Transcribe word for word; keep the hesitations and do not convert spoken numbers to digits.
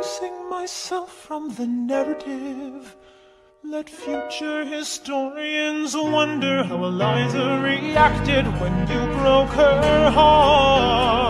erasing myself from the narrative. Let future historians wonder how Eliza reacted when you broke her heart.